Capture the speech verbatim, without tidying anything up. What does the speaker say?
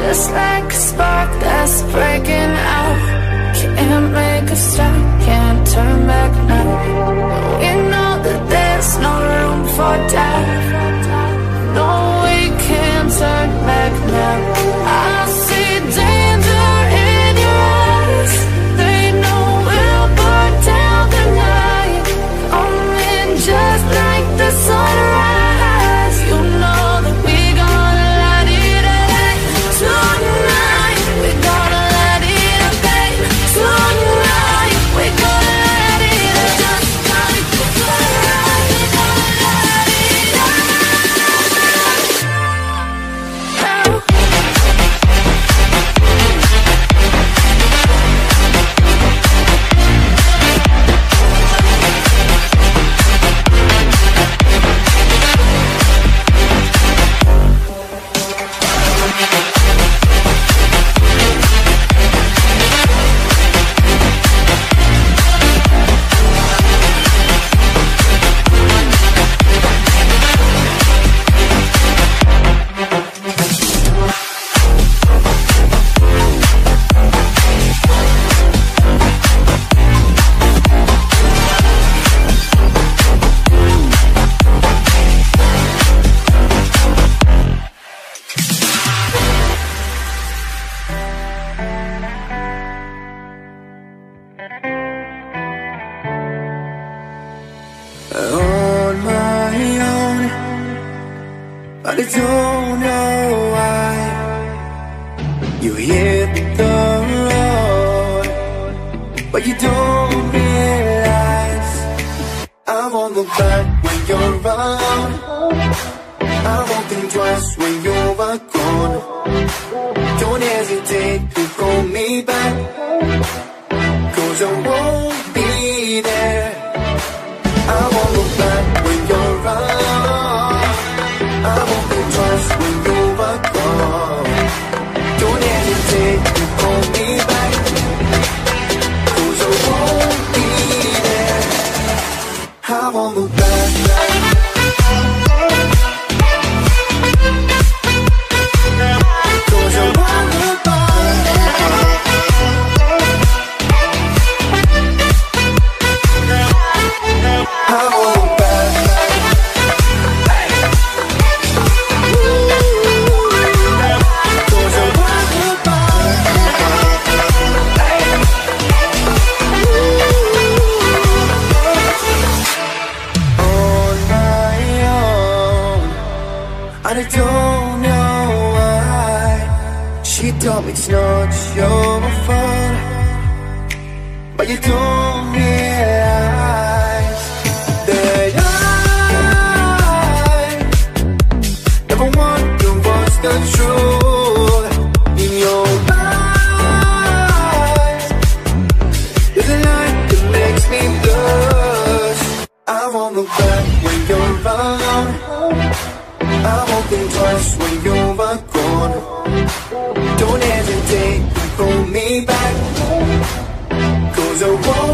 just like a spark that's breaking out. Can't make a stop, can't turn back now. We know that there's no room for doubt. No, we can't turn back now. I see danger in your eyes. They know we'll burn down the night. Coming just like the sunrise. You know that we gonna light it up tonight. We gonna light it up, babe. Tonight we gonna light it up just like the sunrise. We gonna light it up now. On my own, but I don't know why. You hit the road, but you don't realize I won't look back when you're around. I won't think twice when you're gone. Don't hesitate to call me back, 'cause I won't be there. I won't look back when you're around. I won't think twice when you're gone. Don't hesitate to call me back, 'cause I won't be there. I won't look back. I don't know why. She told me it's not your fault, but you don't realize that I never want to watch the truth in your eyes. There's a light that makes me blush. I won't look back when you're around. I won't think twice when you're gone. Don't hesitate to call me back, 'cause I won't